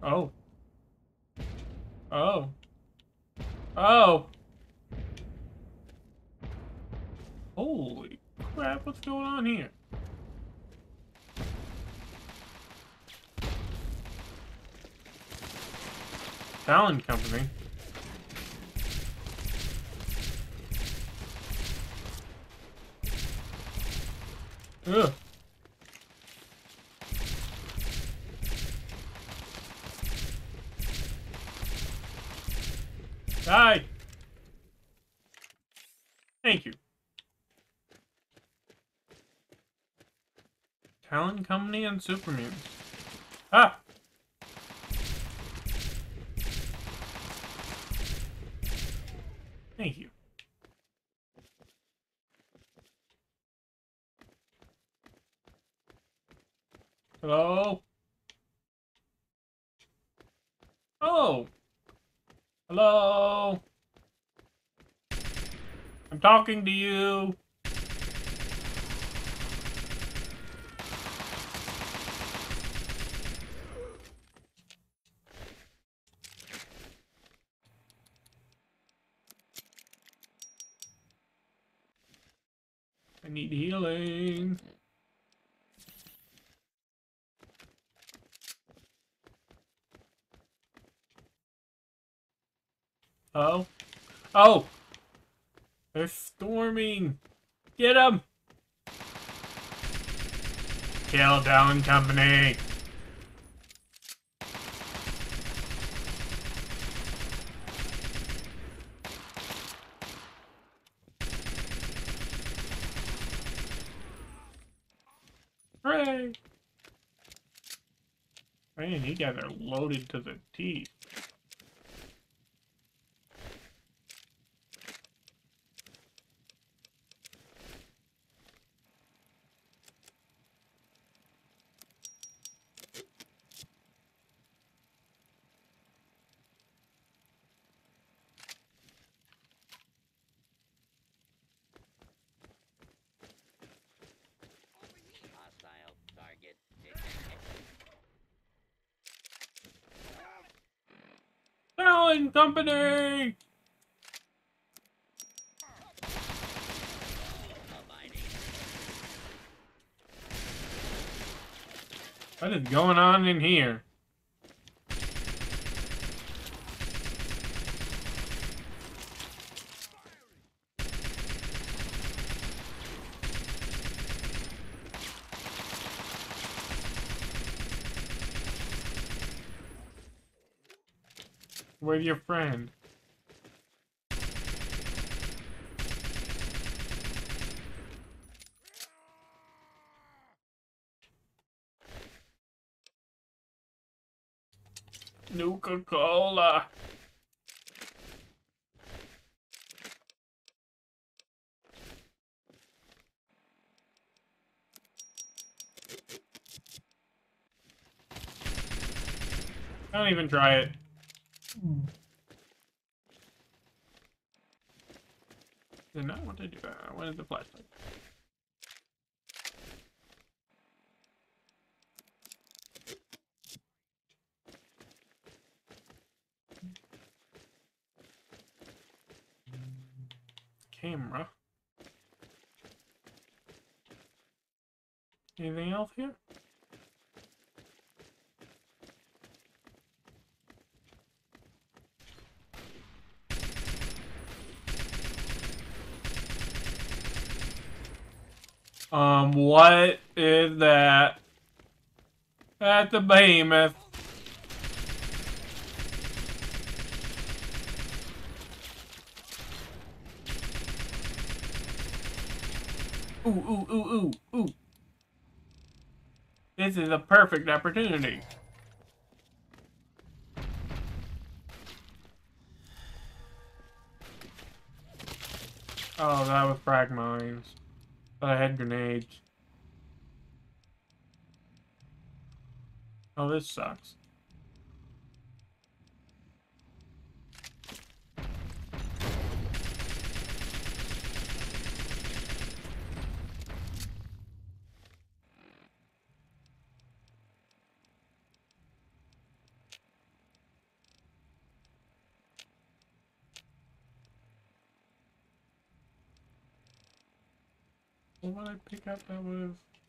Oh. Oh. Oh. Holy crap, what's going on here? Talon Company. Ugh. Die! Thank you. Talon Company and Super Mutants. Ah! Thank you. Hello? Oh! Hello? I'm talking to you. I need healing. Oh? Oh! They're storming! Get them! Kill Talon Company! Hooray! Man, you guys are loaded to the teeth. Hostile target detected. Talon Company! Abiding. What is going on in here? Where's your friend? Nuka-Cola! Don't even try it. Did not want to do that. I wanted the flashlight. Camera. Anything else here? What is that? That's a behemoth. Ooh, ooh, ooh, ooh, ooh. This is a perfect opportunity. Oh, that was frag mines. But I had grenades. Oh, this sucks. What did I pick up that was?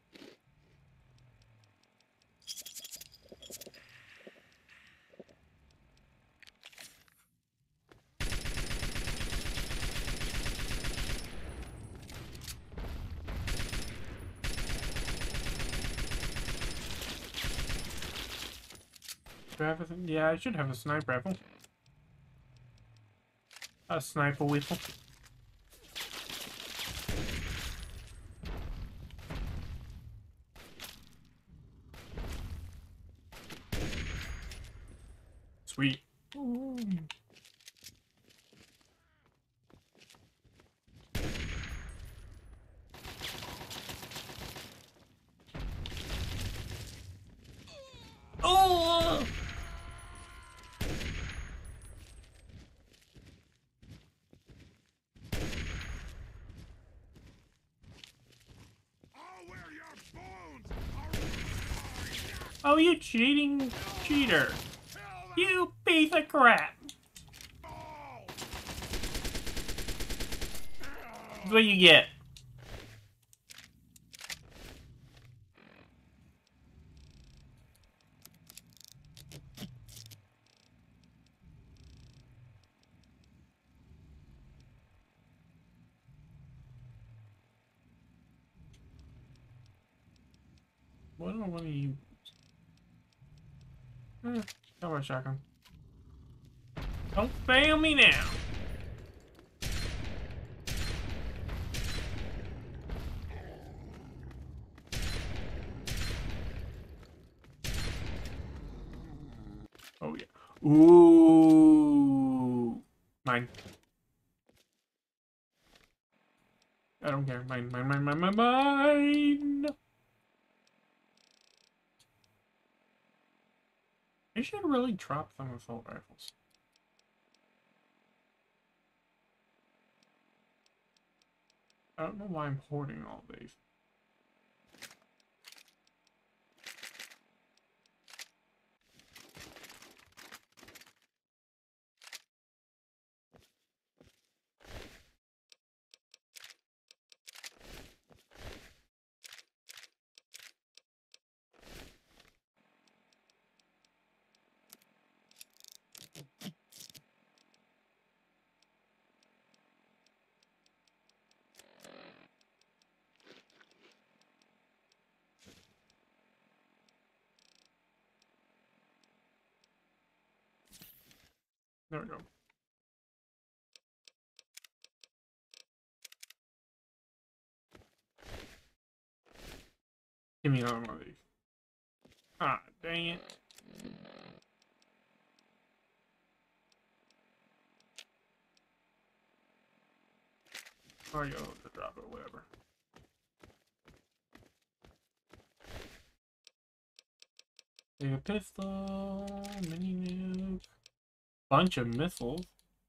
Do I have a, yeah, I should have a sniper rifle. A sniper rifle. Sweet. Ooh. Oh! Oh, you cheating cheater. You piece of crap. That's what you get. What do I want to use? How about shotgun? Don't fail me now. Oh yeah. Ooh. Mine. I don't care. Mine, mine, mine, mine, mine, mine. They should really drop some assault rifles. I don't know why I'm hoarding all these. There we go. Give me another one of these. Ah, dang it. Or you'll have to drop it, whatever. Take a pistol, mini nuke, bunch of missiles.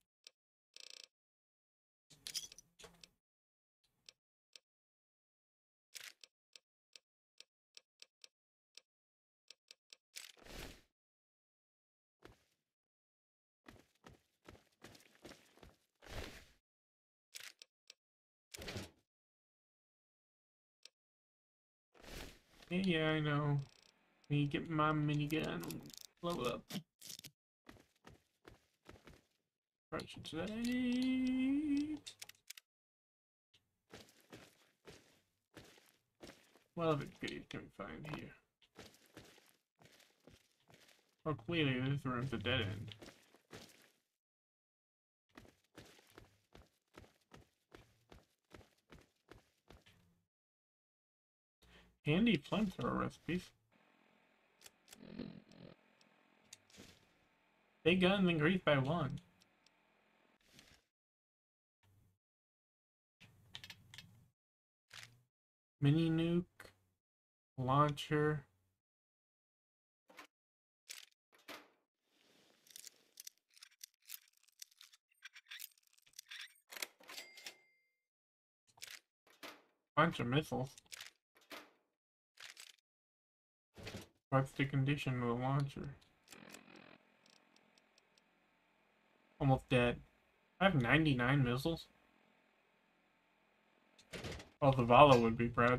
Yeah, I know. Me get my minigun. Level up. Approach today. What other goodies can we find here? Oh, clearly this room's a dead end. Handy flamethrower recipes. Big guns increased by 1. Mini nuke. Launcher. Bunch of missiles. What's the condition of the launcher? Almost dead. I have 99 missiles. Well, the Vala would be proud.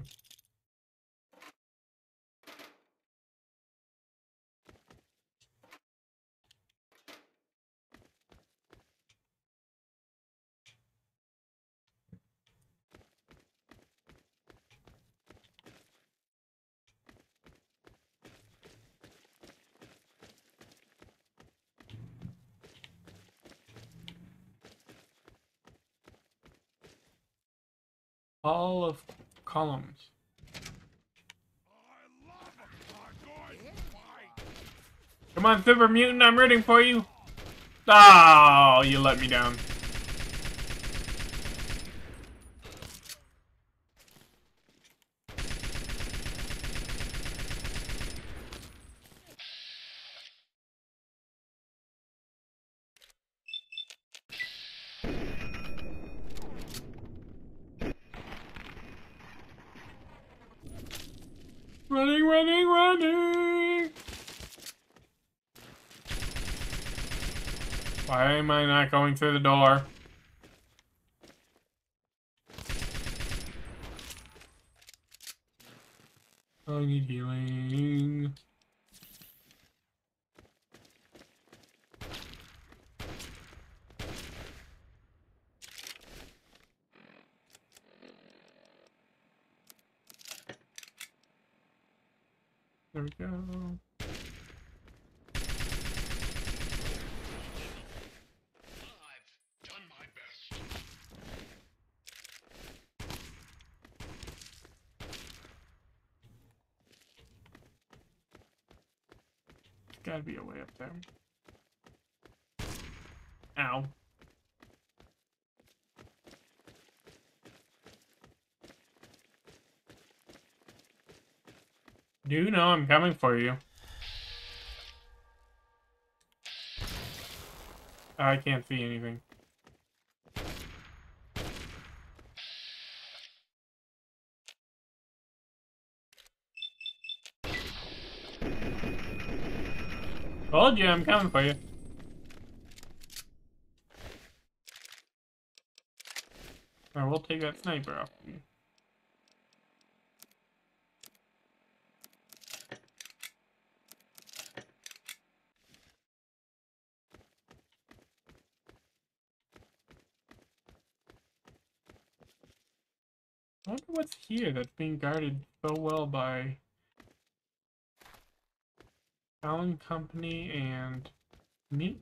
Hall of Columns. Come on, Super Mutant, I'm rooting for you. Oh, you let me down. Running, running, running! Why am I not going through the door? I need healing. There we go. Gotta be a way up there. Ow. Do you know I'm coming for you? I can't see anything. Told you I'm coming for you. Alright, we'll take that sniper off of you. I wonder what's here that's being guarded so well by Allen Company and Mute.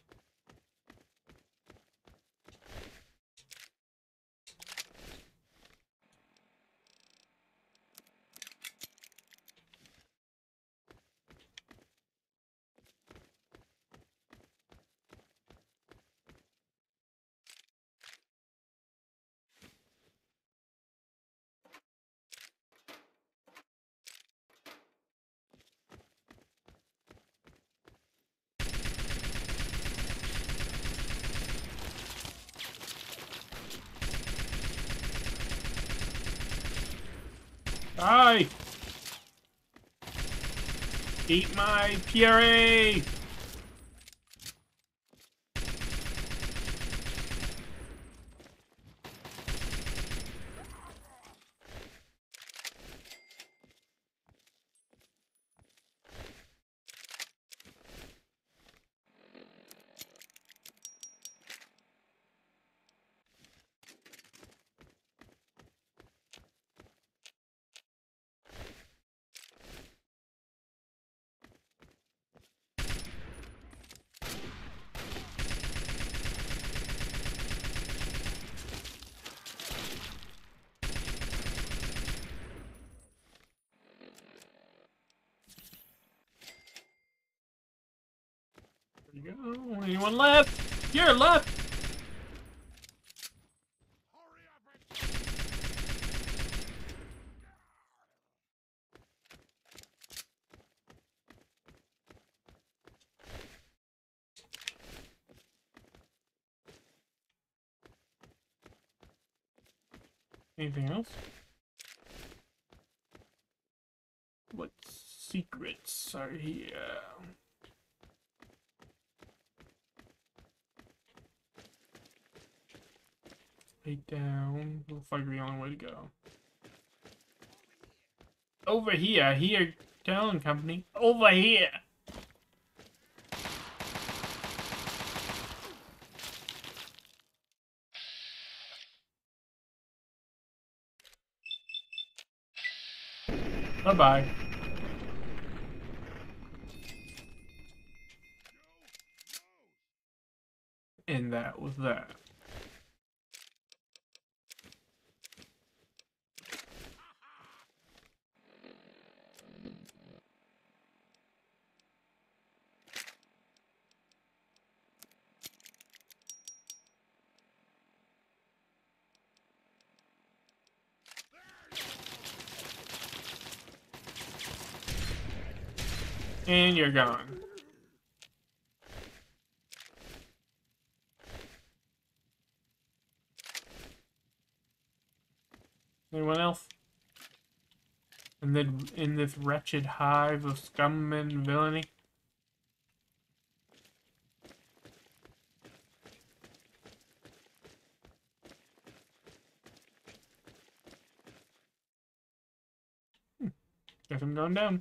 Die! Eat my PRA! There you go. Anyone left? You're left! Anything else? What secrets are here? Lay down. Looks like the only way to go. over here. Here, Talon Company. Over here. Bye-bye. And that was that. And you're gone. Anyone else? And then in this wretched hive of scum and villainy? Guess I'm going down.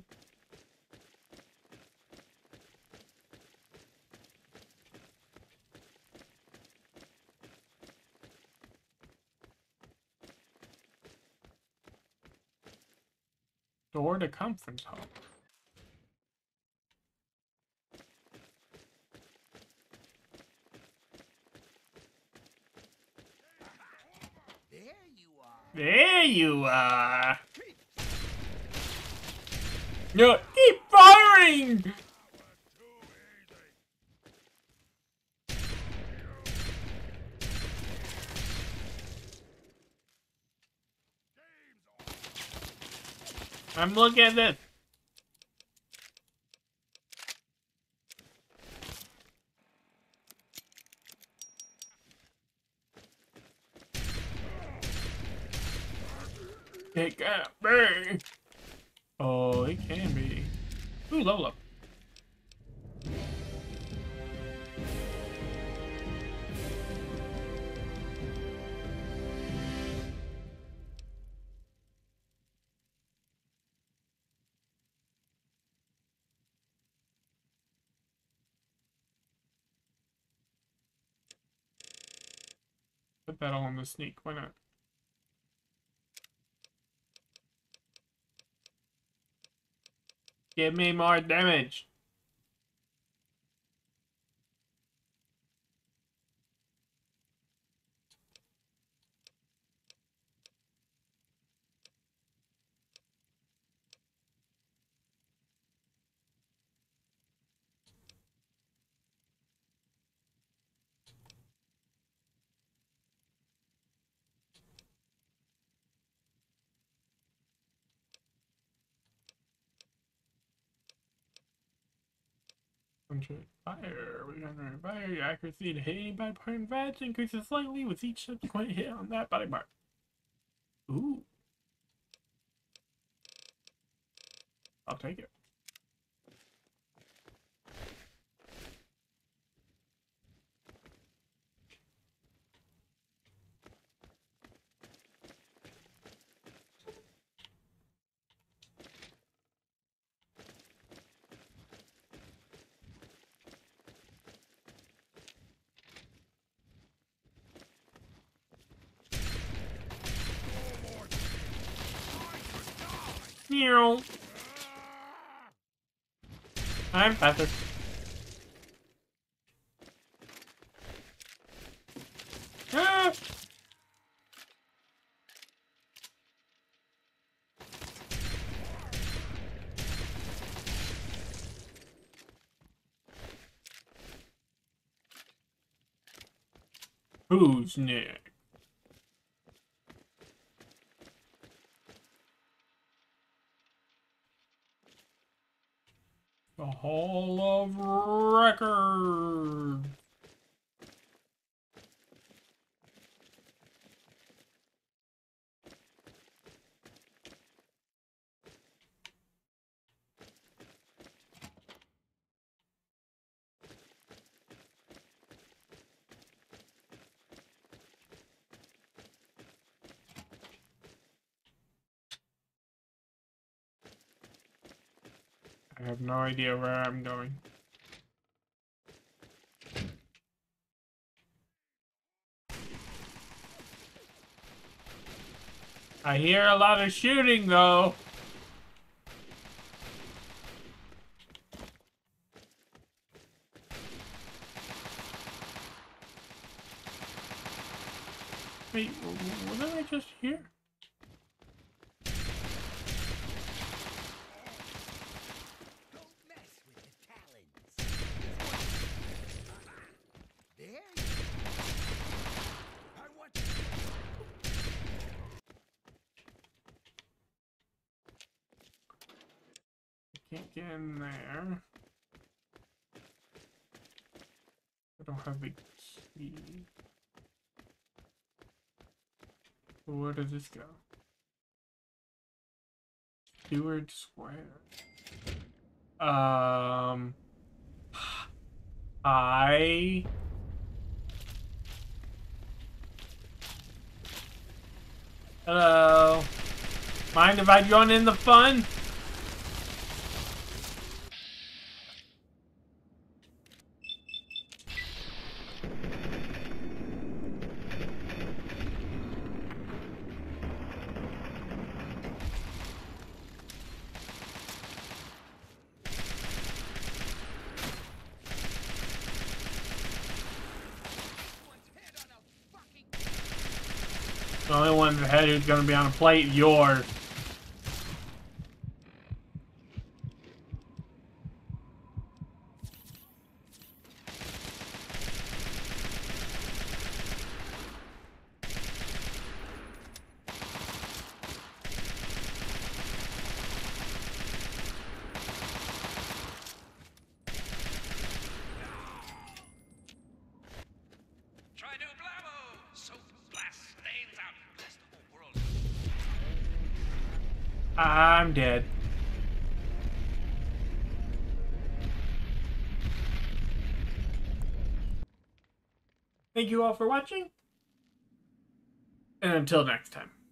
Door to conference hall. There you are. No, keep firing! I'm looking at this. It can't be. Oh, it can be. Ooh, level up. Put that all in the sneak. Why not? Give me more damage. Fire. We're gonna fire your accuracy to hit any body part in advance increases slightly with each subsequent hit on that body part. Ooh. I'll take it. Meow. I'm faster. Ah! Who's next? The Hall of Records. I have no idea where I'm going. I hear a lot of shooting, though. Wait, what did I just hear? Don't mess with the talons. There you go. I want you. Can't get in there. I don't have a key. Where does this go? Stewart Square. Hi. Hello. Mind if I join in the fun? The only one in the head who's gonna be on a plate, yours. Try to blamo! So blast stains out. Blast the whole world. I'm dead. Thank you all for watching. And until next time.